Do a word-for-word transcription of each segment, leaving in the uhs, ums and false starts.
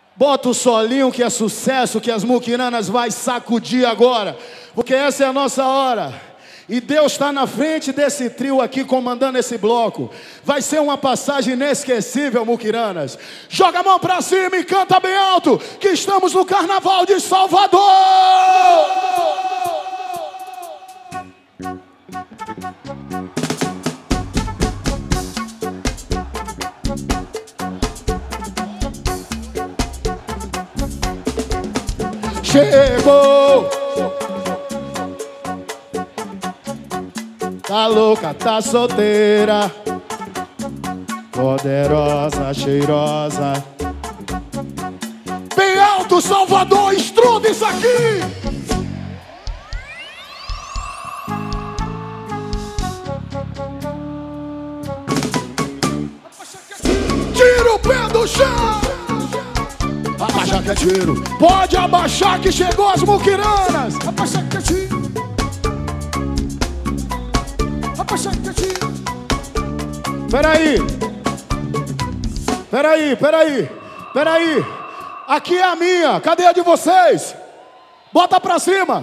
Bota o solinho que é sucesso, que as muquiranas vai sacudir agora, porque essa é a nossa hora. E Deus está na frente desse trio aqui, comandando esse bloco. Vai ser uma passagem inesquecível, muquiranas. Joga a mão pra cima e canta bem alto, que estamos no Carnaval de Salvador! Chegou! Tá louca, tá solteira, poderosa, cheirosa. Bem alto, Salvador, estruda isso aqui! Tira o pé do chão! Abaixa que é tiro. Pode abaixar que chegou as muquiranas. Abaixa que é tiro. Abaixa que é tiro. Peraí. Peraí, peraí. Peraí. Aqui é a minha. Cadê a de vocês? Bota pra cima.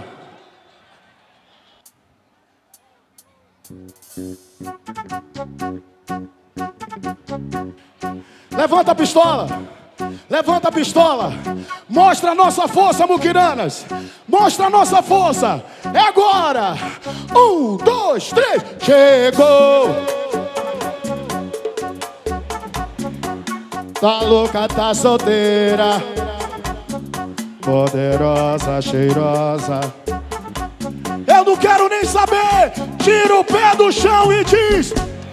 Levanta a pistola. Levanta a pistola. Mostra a nossa força, muquiranas. Mostra a nossa força. É agora. Um, dois, três. Chegou. Tá louca, tá solteira, poderosa, cheirosa. Eu não quero nem saber. Tira o pé do chão e diz: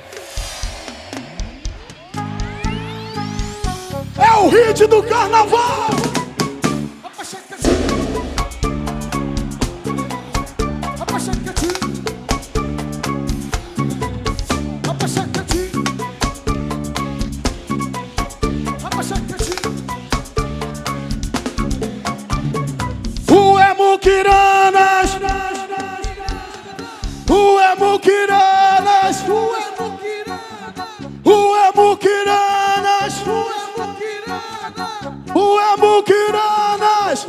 é o hit do carnaval! Ué, muquiranas! Ué, muquiranas! Ué, muquiranas! Ué, muquiranas!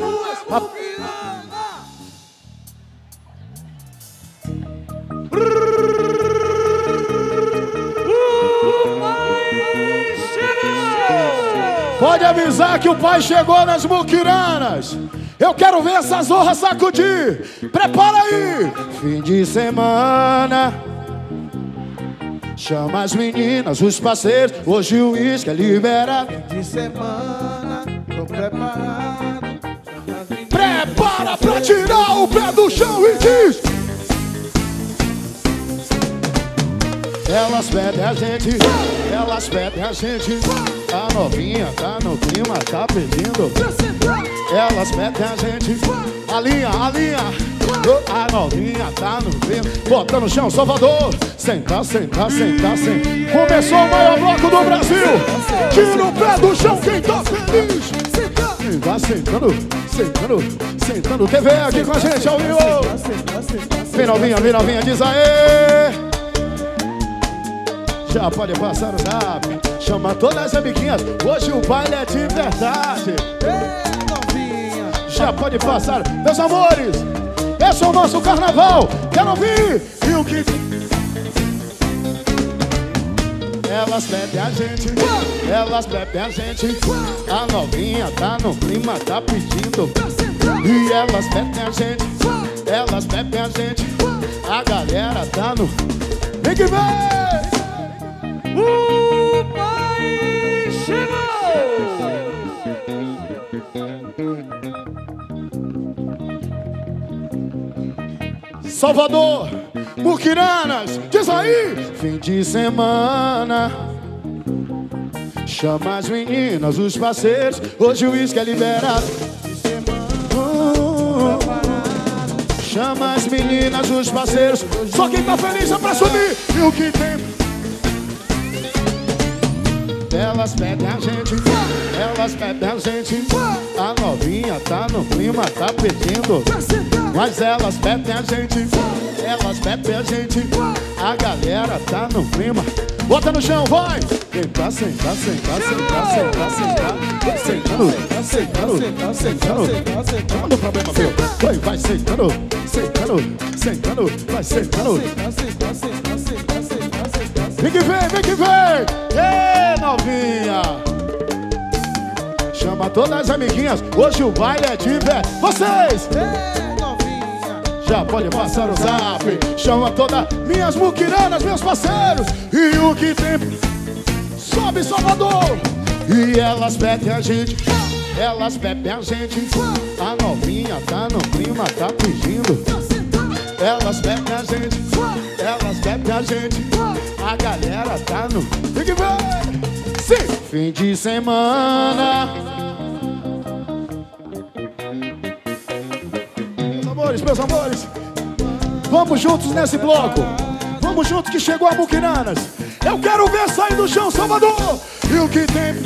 Pode avisar que o pai chegou nas muquiranas. Eu quero ver essa zorra sacudir. Prepara aí. Fim de semana, chama as meninas, os parceiros. Hoje o uísque é liberado. Fim de semana, tô preparado. Prepara pra tirar o pé do chão e diz: elas pedem a gente, elas pedem a gente. A novinha tá no clima, tá pedindo. Elas pedem a gente. A linha, a linha. A novinha tá no clima. Bota no chão, Salvador. Senta, senta, senta, senta. Começou o maior bloco do Brasil. Tira o pé do chão quem tá feliz. Quem tá sentando, sentando, sentando. T V aqui com a gente ao vivo. Vem novinha, vem novinha, diz aê. Já pode passar o zap. Chama todas as amiguinhas. Hoje o baile é de verdade. Já pode passar. Meus amores, esse é o nosso carnaval. Quero ouvir. E o que... Elas bebem a gente. Elas bebem a gente. A novinha tá no clima, tá pedindo. E elas bebem a gente. Elas bebem a gente. A galera tá no... Vem que vem! O pai chegou! Salvador, muquiranas, diz aí! Fim de semana, chama as meninas, os parceiros. Hoje o uísque é liberado. Uh, chama as meninas, os parceiros. Só quem tá feliz é pra subir. E o que tem? Elas pedem a gente, elas pedem a gente. A novinha tá no clima, tá pedindo. Mas elas pedem a gente, elas pedem a gente. A galera tá no clima. Bota no chão, vai! Sentar, sentar, sentar, sentar, sentar, sentar. Sentando, sentando, sentando. Sentando o problema, meu. Vai, vai sentando, sentando, sentando, vai sentando. Vem que vem, vem que vem! Ê, novinha! Chama todas as amiguinhas, hoje o baile é de pé. Vocês! Ei, novinha, já pode passar o zap. Chama todas minhas muquiranas, meus parceiros. E o que tem... Sobe, Salvador! E elas pedem a gente, elas pedem a gente. A novinha tá no clima, tá pedindo. Elas pedem a gente, elas pedem a gente. A galera tá no... Tem que ver! Sim! Fim de semana. Meus amores, meus amores, vamos juntos nesse bloco. Vamos juntos que chegou a Muquiranas. Eu quero ver sair do chão, Salvador. E o que tem?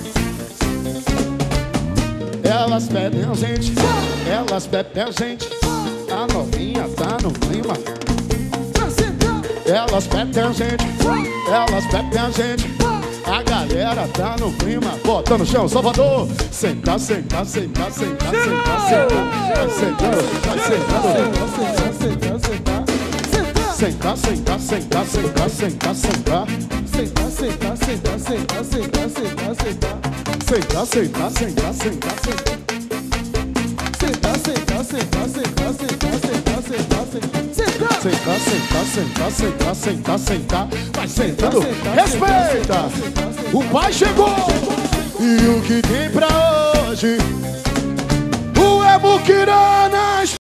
Elas pedem a gente, elas pedem a gente. A novinha tá no clima. Elas pedem a gente, elas pedem a gente. A galera tá no clima. Bota no chão, Salvador. Sentar, sentar, sentar, sentar, sentar, sentar. Vai sentando, vai sentando. sentar, sentar, Sentar, sentar, sentar, sentar, sentar, sentar. sentar, sentar, sentar, sentar, sentar, sentar, sentar. Sentar, sentar, sentar, sentar, sentar. Sentar, sentar, sentar, sentar, sentar, sentar, sentar, sentar. Sentar, sentar, sentar, sentar, sentar, sentar. Vai sentando, respeita. O pai chegou. E o que tem pra hoje? O é Muquiranas.